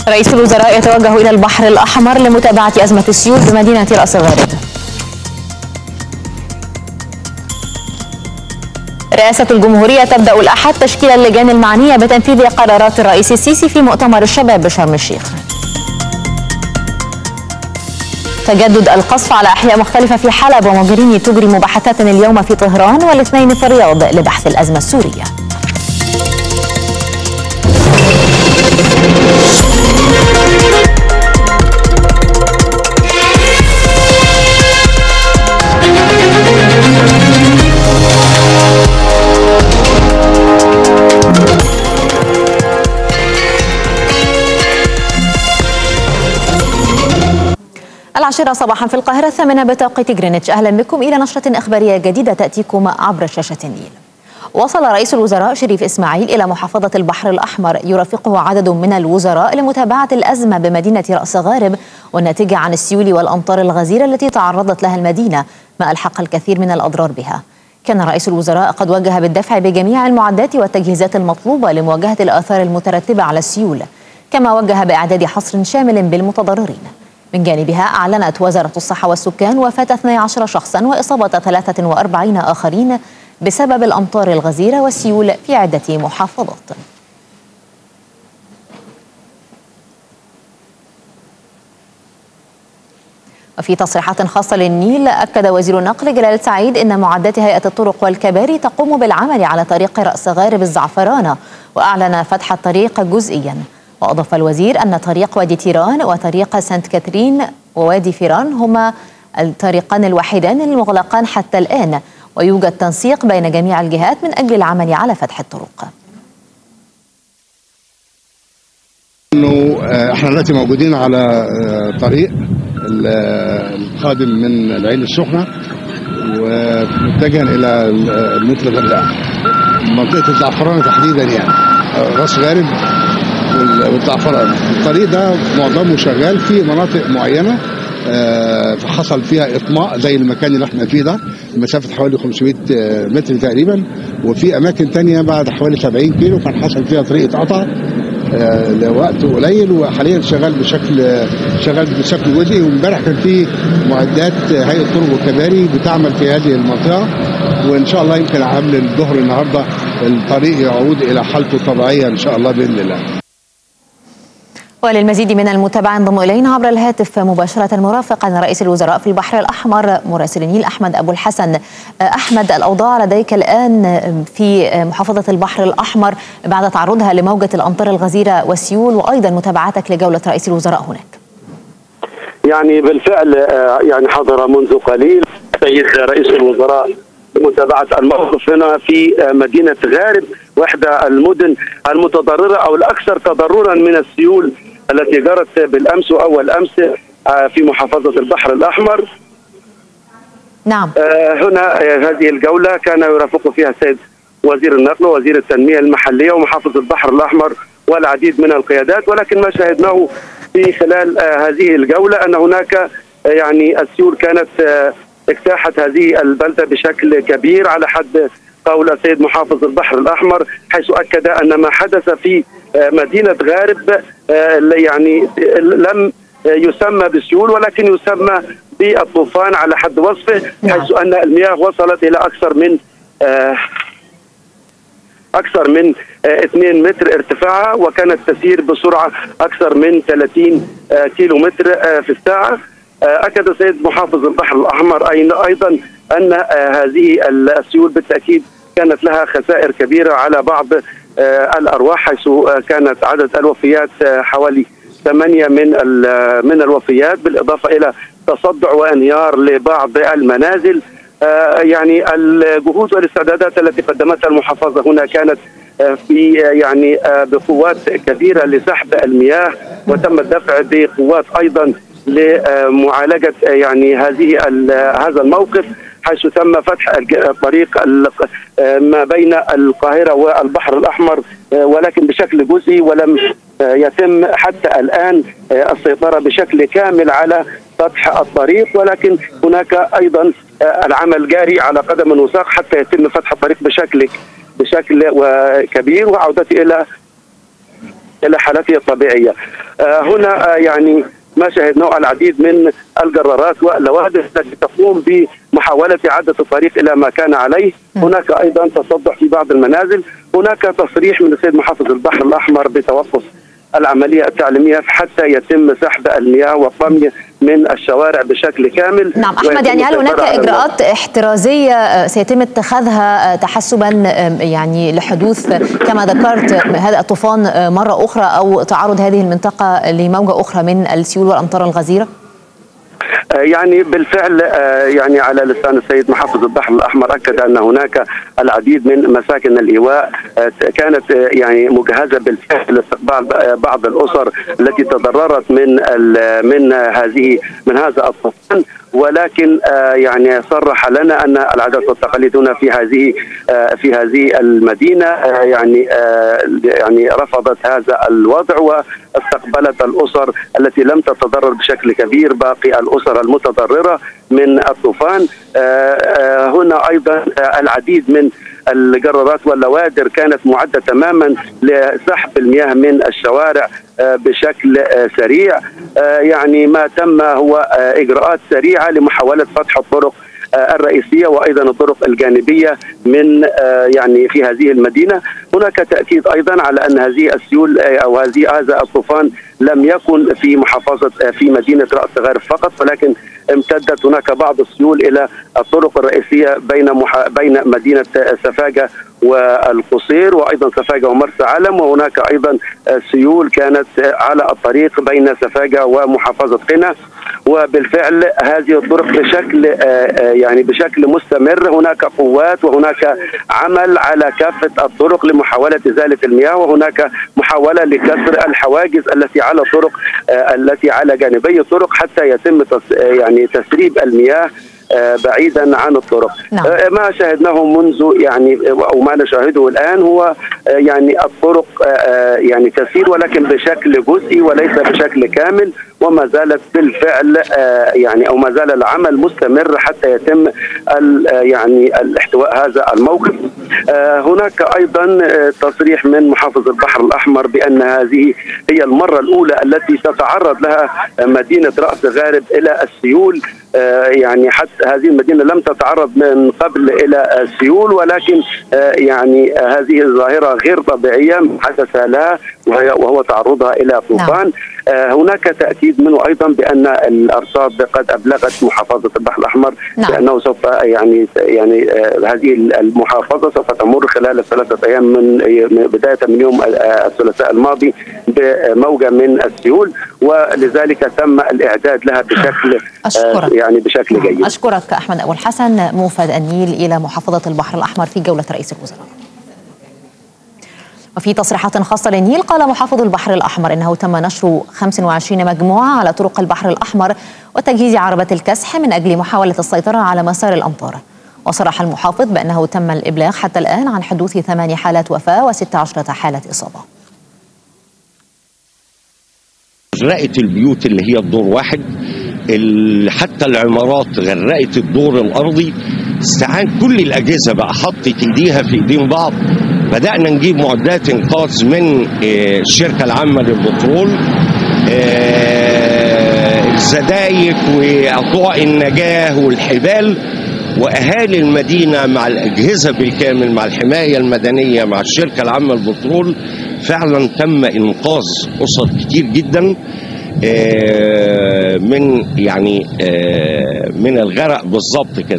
رئيس الوزراء يتوجه إلى البحر الأحمر لمتابعة أزمة السيول بمدينة رأس غارب. رئاسة الجمهورية تبدأ الأحد تشكيل اللجان المعنية بتنفيذ قرارات الرئيس السيسي في مؤتمر الشباب بشرم الشيخ. تجدد القصف على أحياء مختلفة في حلب وموجريني تجري مباحثات اليوم في طهران والاثنين في الرياض لبحث الأزمة السورية. العاشرة صباحا في القاهرة، 8 بتوقيت جرينتش. أهلا بكم إلى نشرة إخبارية جديدة تأتيكم عبر شاشة النيل. وصل رئيس الوزراء شريف إسماعيل إلى محافظة البحر الأحمر يرافقه عدد من الوزراء لمتابعة الأزمة بمدينة رأس غارب والناتجة عن السيول والأمطار الغزيرة التي تعرضت لها المدينة، ما ألحق الكثير من الأضرار بها. كان رئيس الوزراء قد وجه بالدفع بجميع المعدات والتجهيزات المطلوبة لمواجهة الآثار المترتبة على السيول، كما وجه بإعداد حصر شامل بالمتضررين. من جانبها أعلنت وزارة الصحة والسكان وفاة 12 شخصا وإصابة 43 آخرين بسبب الأمطار الغزيرة والسيول في عدة محافظات. وفي تصريحات خاصة للنيل، أكد وزير النقل جلال سعيد أن معدات هيئة الطرق والكباري تقوم بالعمل على طريق رأس غارب الزعفرانة، وأعلن فتح الطريق جزئيا. وأضاف الوزير أن طريق وادي تيران وطريق سانت كاترين ووادي فيران هما الطريقان الوحيدان المغلقان حتى الآن، ويوجد تنسيق بين جميع الجهات من أجل العمل على فتح الطرق. إنه احنا دلوقتي موجودين على طريق القادم من العين السخنة ومتجها إلى مثل الغردقة، منطقة الزعفرانة تحديدا، يعني راس غارب والزعفرانة. الطريق ده معظمه شغال في مناطق معينة فحصل فيها إطماء زي المكان اللي احنا فيه ده، مسافة حوالي 500 متر تقريبا، وفي أماكن تانية بعد حوالي 70 كيلو كان حصل فيها طريق اتقطع لوقت قليل، وحاليا شغال بشكل جزئي. وامبارح كان في معدات هيئة الطرق والكباري بتعمل في هذه المنطقة، وإن شاء الله يمكن قبل الظهر النهارده الطريق يعود إلى حالته الطبيعية إن شاء الله بإذن الله. وللمزيد من المتابعة انضم إلينا عبر الهاتف مباشرة مرافقا رئيس الوزراء في البحر الأحمر مراسل النيل أحمد أبو الحسن. أحمد، الأوضاع لديك الآن في محافظة البحر الأحمر بعد تعرضها لموجة الأمطار الغزيرة والسيول، وأيضا متابعتك لجولة رئيس الوزراء هناك. يعني بالفعل يعني حضر منذ قليل السيد رئيس الوزراء لمتابعة الموقف هنا في مدينة غارب، واحدى المدن المتضررة أو الأكثر تضررا من السيول التي جرت بالأمس وأول أمس في محافظة البحر الأحمر. نعم. هنا هذه الجولة كان يرافق فيها السيد وزير النقل ووزير التنمية المحلية ومحافظ البحر الأحمر والعديد من القيادات، ولكن ما شاهدناه في خلال هذه الجولة أن هناك يعني السيول كانت اجتاحت هذه البلدة بشكل كبير على حد قول السيد محافظ البحر الأحمر، حيث أكد أن ما حدث في مدينة غارب يعني لم يسمى بالسيول ولكن يسمى بالطوفان على حد وصفه، حيث أن المياه وصلت إلى أكثر من 2 متر ارتفاعها، وكانت تسير بسرعة أكثر من 30 كيلو متر في الساعة. أكد السيد محافظ البحر الأحمر أيضا أن هذه السيول بالتأكيد كانت لها خسائر كبيرة على بعض الأرواح، حيث كانت عدد الوفيات حوالي 8 من الوفيات، بالإضافة إلى تصدع وانهيار لبعض المنازل. يعني الجهود والاستعدادات التي قدمتها المحافظة هنا كانت في يعني بقوات كبيرة لسحب المياه، وتم الدفع بقوات أيضا لمعالجة يعني هذا الموقف، حيث تم فتح الطريق ما بين القاهرة والبحر الأحمر ولكن بشكل جزئي، ولم يتم حتى الآن السيطرة بشكل كامل على فتح الطريق، ولكن هناك أيضا العمل جاري على قدم وساق حتى يتم فتح الطريق بشكل كبير وعودته إلى إلى حالته الطبيعية. هنا يعني ما شاهدناه العديد من الجرارات واللوادر التي تقوم بمحاولة إعادة الطريق إلى ما كان عليه. هناك أيضا تصدح في بعض المنازل. هناك تصريح من السيد محافظ البحر الأحمر بتوقف العملية التعليمية حتى يتم سحب المياه والطمي من الشوارع بشكل كامل. نعم أحمد، يعني هل هناك إجراءات احترازية سيتم اتخاذها تحسبا يعني لحدوث كما ذكرت هذا الطوفان مرة أخرى أو تعرض هذه المنطقة لموجة أخرى من السيول والأمطار الغزيرة؟ يعني بالفعل يعني على لسان السيد محافظ البحر الأحمر أكد أن هناك العديد من مساكن الإيواء كانت يعني مجهزة بالفعل لاستقبال بعض الأسر التي تضررت من هذا الطوفان، ولكن يعني صرح لنا ان العادات والتقاليد هنا في هذه المدينه يعني رفضت هذا الوضع واستقبلت الاسر التي لم تتضرر بشكل كبير باقي الاسر المتضرره من الطوفان. هنا ايضا العديد من الجرارات واللوادر كانت معدة تماما لسحب المياه من الشوارع بشكل سريع. يعني ما تم هو إجراءات سريعة لمحاولة فتح الطرق الرئيسية وأيضا الطرق الجانبية من يعني في هذه المدينة. هناك تأكيد أيضا على أن هذه السيول أو هذا الطوفان لم يكن في مدينة رأس غارب فقط، ولكن امتدت هناك بعض السيول إلى الطرق الرئيسية بين مدينة سفاجة والقصير وأيضا سفاجة ومرسى علم، وهناك أيضا سيول كانت على الطريق بين سفاجة ومحافظة قنا. وبالفعل هذه الطرق بشكل مستمر هناك قوات وهناك عمل على كافة الطرق لمحاولة إزالة المياه، وهناك محاولة لكسر الحواجز التي على جانبي الطرق حتى يتم يعني تسريب المياه بعيدا عن الطرق. نعم. ما شاهدناه منذ او ما نشاهده الان هو الطرق تسير ولكن بشكل جزئي وليس بشكل كامل، وما زالت بالفعل او ما زال العمل مستمر حتى يتم الاحتواء هذا الموقف. هناك ايضا تصريح من محافظ البحر الاحمر بان هذه هي المره الاولى التي تتعرض لها مدينه راس غارب الى السيول. حتى هذه المدينة لم تتعرض من قبل إلى السيول، ولكن هذه الظاهرة غير طبيعية حدث لها وهو تعرضها إلى طوفان. هناك تأكيد منه أيضا بأن الأرصاد قد أبلغت محافظة البحر الأحمر بأنه سوف هذه المحافظة سوف تمر خلال 3 أيام من بداية من يوم الثلاثاء الماضي بموجة من السيول، ولذلك تم الإعداد لها بشكل جيد. أشكرك أحمد أبو الحسن موفد النيل إلى محافظة البحر الأحمر في جولة رئيس الوزراء. وفي تصريحات خاصة للنيل قال محافظ البحر الأحمر إنه تم نشر 25 مجموعة على طرق البحر الأحمر وتجهيز عربة الكسح من أجل محاولة السيطرة على مسار الأمطار. وصرح المحافظ بأنه تم الإبلاغ حتى الآن عن حدوث 8 حالات وفاة و16 حالة إصابة. غرقت البيوت اللي هي الدور واحد، حتى العمارات غرقت الدور الأرضي. استعان كل الأجهزة بقى حطت إيديها في إيدين بعض. بدأنا نجيب معدات إنقاذ من الشركة العامة للبترول، الزدايك وأطواق النجاة والحبال، وأهالي المدينة مع الأجهزة بالكامل مع الحماية المدنية مع الشركة العامة للبترول. فعلا تم إنقاذ أسر كتير جدا من الغرق بالظبط كده.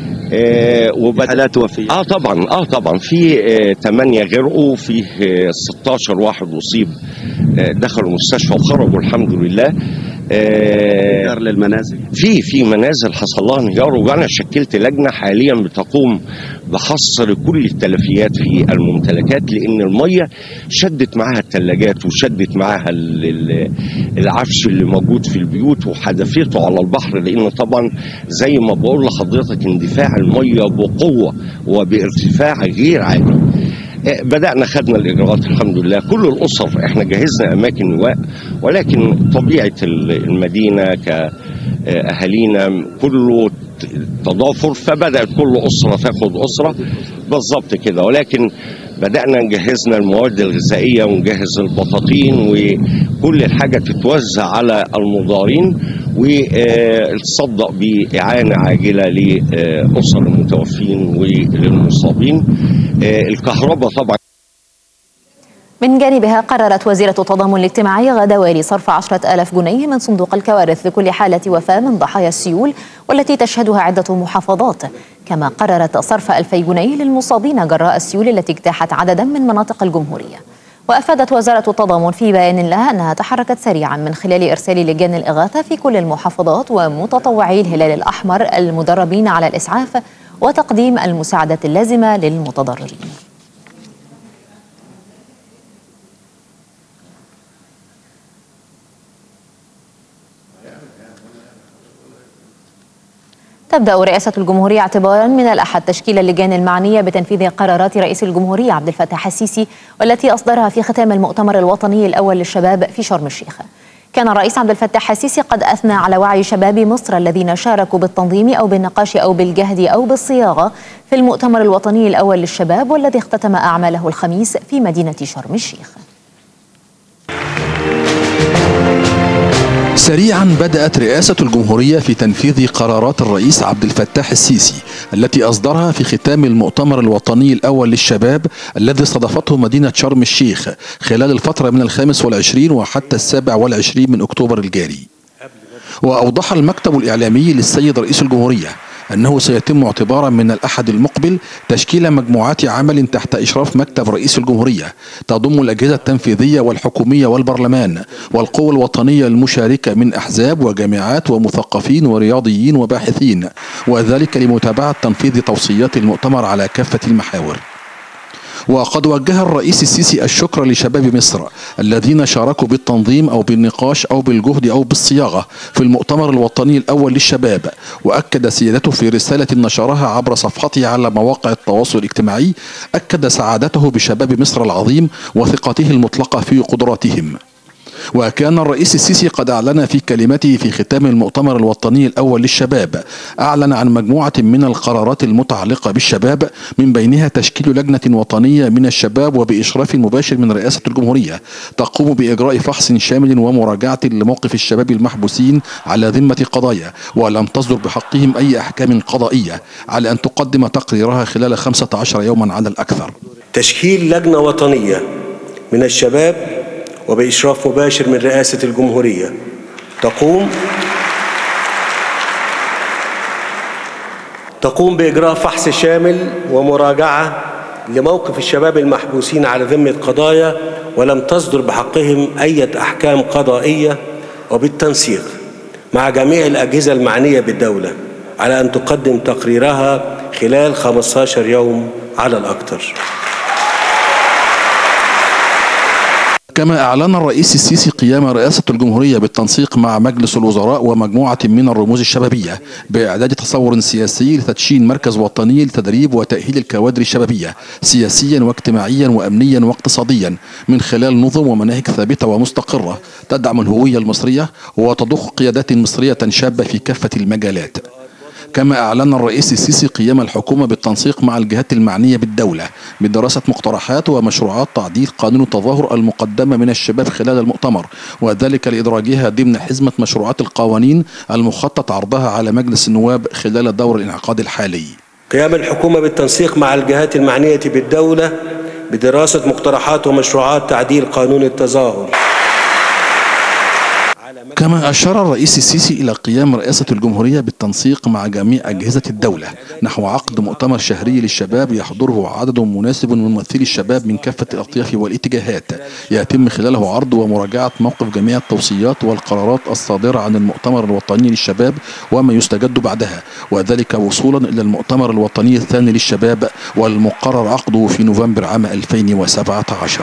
حالات وفاة طبعا في 8 غرقوا، فيه 16 واحد أصيب دخلوا المستشفى وخرجوا الحمد لله. انهيار للمنازل، في منازل حصل لها انهيار، وانا شكلت لجنه حاليا بتقوم بحصر كل التلفيات في الممتلكات، لان الميه شدت معاها الثلاجات وشدت معاها العفش اللي موجود في البيوت وحدفته على البحر، لان طبعا زي ما بقول لحضرتك اندفاع الميه بقوه وبارتفاع غير عادي. بدأنا خدنا الإجراءات الحمد لله. كل الأسر احنا جهزنا أماكن إيواء، ولكن طبيعة المدينة كأهالينا كله التضافر، فبدأت كل أسرة تاخد أسرة بالظبط كده. ولكن بدأنا نجهزنا المواد الغذائية ونجهز البطاطين وكل الحاجة تتوزع على المضارين وتصدق بإعانة عاجلة لأسر المتوفين وللمصابين. الكهرباء طبعا. من جانبها قررت وزيرة التضامن الاجتماعي غدا صرف 10,000 جنيه من صندوق الكوارث لكل حالة وفاة من ضحايا السيول والتي تشهدها عدة محافظات، كما قررت صرف 2,000 جنيه للمصابين جراء السيول التي اجتاحت عددا من مناطق الجمهورية. وأفادت وزارة التضامن في بيان لها أنها تحركت سريعا من خلال إرسال لجان الإغاثة في كل المحافظات ومتطوعي الهلال الأحمر المدربين على الإسعاف وتقديم المساعدة اللازمة للمتضررين. تبدأ رئاسة الجمهورية اعتبارا من الأحد تشكيل اللجان المعنية بتنفيذ قرارات رئيس الجمهورية عبد الفتاح السيسي والتي أصدرها في ختام المؤتمر الوطني الأول للشباب في شرم الشيخ. كان الرئيس عبد الفتاح السيسي قد أثنى على وعي شباب مصر الذين شاركوا بالتنظيم أو بالنقاش أو بالجهد أو بالصياغة في المؤتمر الوطني الأول للشباب والذي اختتم أعماله الخميس في مدينة شرم الشيخ. سريعا بدأت رئاسة الجمهورية في تنفيذ قرارات الرئيس عبد الفتاح السيسي التي أصدرها في ختام المؤتمر الوطني الأول للشباب الذي استضافته مدينة شرم الشيخ خلال الفترة من 25 وحتى 27 من أكتوبر الجاري. وأوضح المكتب الإعلامي للسيد رئيس الجمهورية أنه سيتم اعتبارا من الأحد المقبل تشكيل مجموعات عمل تحت إشراف مكتب رئيس الجمهورية تضم الأجهزة التنفيذية والحكومية والبرلمان والقوى الوطنية المشاركة من أحزاب وجامعات ومثقفين ورياضيين وباحثين، وذلك لمتابعة تنفيذ توصيات المؤتمر على كافة المحاور. وقد وجه الرئيس السيسي الشكر لشباب مصر الذين شاركوا بالتنظيم أو بالنقاش أو بالجهد أو بالصياغة في المؤتمر الوطني الأول للشباب، وأكد سيادته في رسالة نشرها عبر صفحته على مواقع التواصل الاجتماعي أكد سعادته بشباب مصر العظيم وثقته المطلقة في قدراتهم. وكان الرئيس السيسي قد أعلن في كلمته في ختام المؤتمر الوطني الأول للشباب أعلن عن مجموعة من القرارات المتعلقة بالشباب من بينها تشكيل لجنة وطنية من الشباب وبإشراف مباشر من رئاسة الجمهورية تقوم بإجراء فحص شامل ومراجعة لموقف الشباب المحبوسين على ذمة قضايا ولم تصدر بحقهم أي أحكام قضائية، على أن تقدم تقريرها خلال 15 يوما على الأكثر. تشكيل لجنة وطنية من الشباب وبإشراف مباشر من رئاسة الجمهورية تقوم بإجراء فحص شامل ومراجعة لموقف الشباب المحبوسين على ذمة قضايا ولم تصدر بحقهم أي أحكام قضائية، وبالتنسيق مع جميع الأجهزة المعنية بالدولة على أن تقدم تقريرها خلال 15 يوم على الأكثر. كما أعلن الرئيس السيسي قيام رئاسة الجمهورية بالتنسيق مع مجلس الوزراء ومجموعة من الرموز الشبابية بإعداد تصور سياسي لتدشين مركز وطني لتدريب وتأهيل الكوادر الشبابية سياسيا واجتماعيا وأمنيا واقتصاديا من خلال نظم ومناهج ثابتة ومستقرة تدعم الهوية المصرية وتضخ قيادات مصرية شابة في كافة المجالات. كما أعلن الرئيس السيسي قيام الحكومة بالتنسيق مع الجهات المعنية بالدولة بدراسة مقترحات ومشروعات تعديل قانون التظاهر المقدمة من الشباب خلال المؤتمر، وذلك لإدراجها ضمن حزمة مشروعات القوانين المخطط عرضها على مجلس النواب خلال دور الانعقاد الحالي. قيام الحكومة بالتنسيق مع الجهات المعنية بالدولة بدراسة مقترحات ومشروعات تعديل قانون التظاهر. كما أشار الرئيس السيسي إلى قيام رئاسة الجمهورية بالتنسيق مع جميع أجهزة الدولة نحو عقد مؤتمر شهري للشباب يحضره عدد مناسب من ممثلي الشباب من كافة الأطياف والاتجاهات، يتم خلاله عرض ومراجعة موقف جميع التوصيات والقرارات الصادرة عن المؤتمر الوطني للشباب وما يستجد بعدها، وذلك وصولا إلى المؤتمر الوطني الثاني للشباب والمقرر عقده في نوفمبر عام 2017.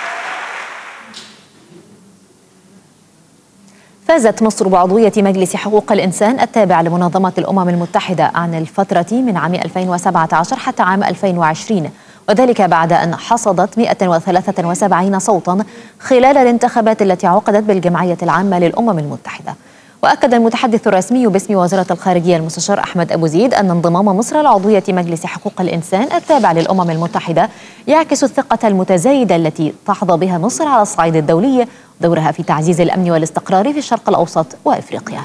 فازت مصر بعضوية مجلس حقوق الإنسان التابع لمنظمة الأمم المتحدة عن الفترة من عام 2017 حتى عام 2020، وذلك بعد أن حصدت 173 صوتا خلال الانتخابات التي عقدت بالجمعية العامة للأمم المتحدة. وأكد المتحدث الرسمي باسم وزارة الخارجية المستشار أحمد أبو زيد أن انضمام مصر لعضوية مجلس حقوق الإنسان التابع للأمم المتحدة يعكس الثقة المتزايدة التي تحظى بها مصر على الصعيد الدولي ودورها في تعزيز الأمن والاستقرار في الشرق الأوسط وأفريقيا.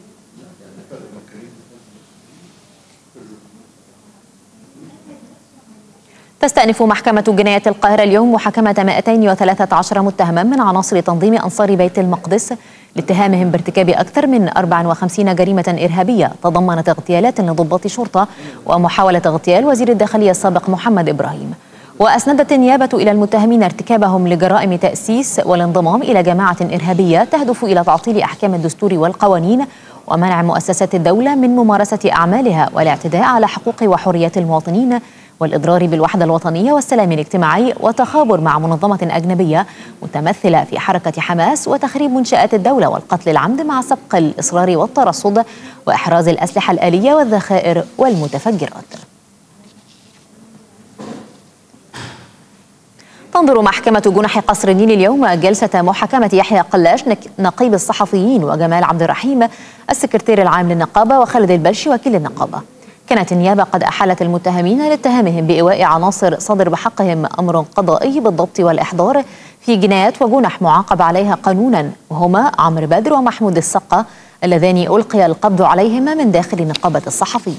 تستأنف محكمة جناية القاهرة اليوم محاكمة 213 متهما من عناصر تنظيم أنصار بيت المقدس لاتهامهم بارتكاب أكثر من 54 جريمة إرهابية تضمنت اغتيالات لضباط شرطة ومحاولة اغتيال وزير الداخلية السابق محمد إبراهيم. وأسندت النيابة إلى المتهمين ارتكابهم لجرائم تأسيس والانضمام إلى جماعة إرهابية تهدف إلى تعطيل أحكام الدستور والقوانين ومنع مؤسسات الدولة من ممارسة أعمالها والاعتداء على حقوق وحريات المواطنين والإضرار بالوحدة الوطنية والسلام الاجتماعي وتخابر مع منظمة أجنبية متمثلة في حركة حماس وتخريب منشآت الدولة والقتل العمد مع سبق الإصرار والترصد وإحراز الأسلحة الآلية والذخائر والمتفجرات. تنظر محكمة جنح قصر النيل اليوم جلسة محاكمة يحيى قلاش نقيب الصحفيين وجمال عبد الرحيم السكرتير العام للنقابة وخالد البلشي وكيل النقابة. كانت النيابة قد أحالت المتهمين لاتهامهم بإيواء عناصر صدر بحقهم أمر قضائي بالضبط والإحضار في جنايات وجنح معاقب عليها قانونا، وهما عمرو بدر ومحمود السقة اللذان ألقي القبض عليهما من داخل نقابة الصحفيين.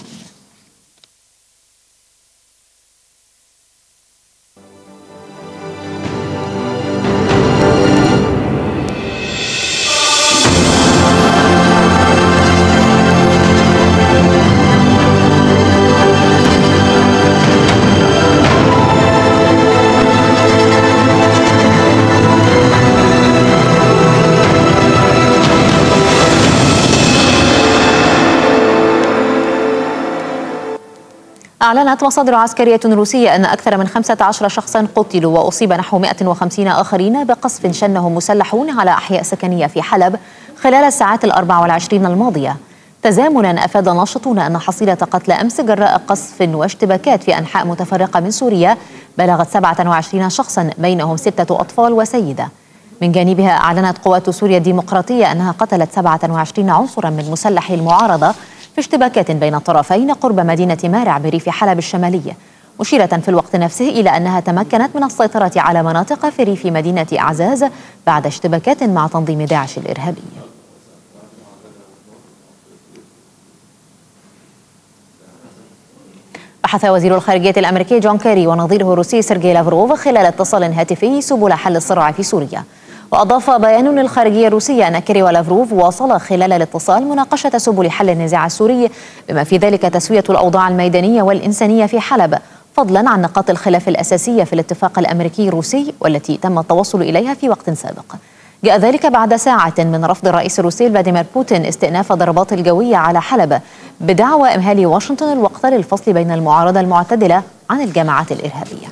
أعلنت مصادر عسكرية روسية أن أكثر من 15 شخصا قتلوا وأصيب نحو 150 آخرين بقصف شنه مسلحون على أحياء سكنية في حلب خلال الساعات 24 الماضية، تزامنا أفاد ناشطون أن حصيلة قتل أمس جراء قصف واشتباكات في أنحاء متفرقة من سوريا بلغت 27 شخصا بينهم 6 أطفال وسيدة. من جانبها أعلنت قوات سوريا الديمقراطية أنها قتلت 27 عنصرا من مسلحي المعارضة في اشتباكات بين الطرفين قرب مدينة مارع بريف حلب الشمالية، مشيرة في الوقت نفسه إلى أنها تمكنت من السيطرة على مناطق في ريف مدينة أعزاز بعد اشتباكات مع تنظيم داعش الإرهابي. بحث وزير الخارجية الأمريكي جون كيري ونظيره الروسي سيرجي لافروف خلال اتصال هاتفي سبل حل الصراع في سوريا. وأضاف بيان للخارجية الروسية أن كيري ولافروف واصلا خلال الاتصال مناقشة سبل حل النزاع السوري بما في ذلك تسوية الأوضاع الميدانية والإنسانية في حلب، فضلا عن نقاط الخلاف الأساسية في الاتفاق الأمريكي الروسي والتي تم التوصل إليها في وقت سابق. جاء ذلك بعد ساعة من رفض الرئيس الروسي فلاديمير بوتين استئناف الضربات الجوية على حلب بدعوى إمهال واشنطن الوقت للفصل بين المعارضة المعتدلة عن الجماعات الإرهابية.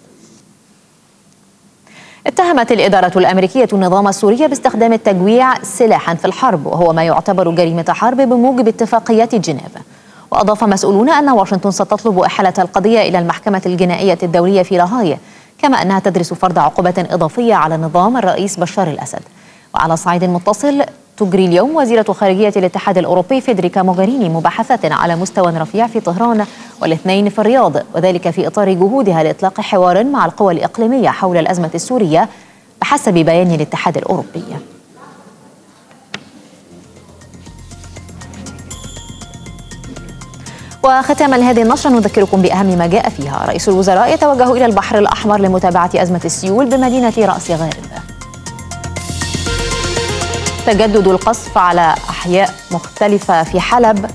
اتهمت الإدارة الأمريكية النظام السوري باستخدام التجويع سلاحا في الحرب، وهو ما يعتبر جريمة حرب بموجب اتفاقيات جنيف. وأضاف مسؤولون أن واشنطن ستطلب إحالة القضية إلى المحكمة الجنائية الدولية في لاهاي، كما أنها تدرس فرض عقوبات إضافية على نظام الرئيس بشار الأسد. وعلى صعيد متصل تجري اليوم وزيرة خارجية الاتحاد الأوروبي فيدريكا موغاريني مباحثات على مستوى رفيع في طهران والاثنين في الرياض، وذلك في إطار جهودها لإطلاق حوار مع القوى الإقليمية حول الأزمة السورية بحسب بيان الاتحاد الأوروبي. وختاما لهذه النشرة نذكركم بأهم ما جاء فيها. رئيس الوزراء يتوجه إلى البحر الأحمر لمتابعة أزمة السيول بمدينة رأس غارب. تجدد القصف على أحياء مختلفة في حلب.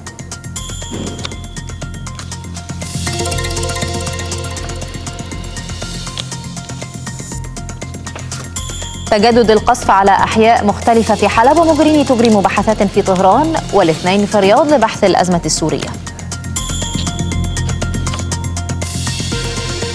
تجدد القصف على أحياء مختلفة في حلب، وموغريني تجري مباحثات في طهران والاثنين في الرياض لبحث الأزمة السورية.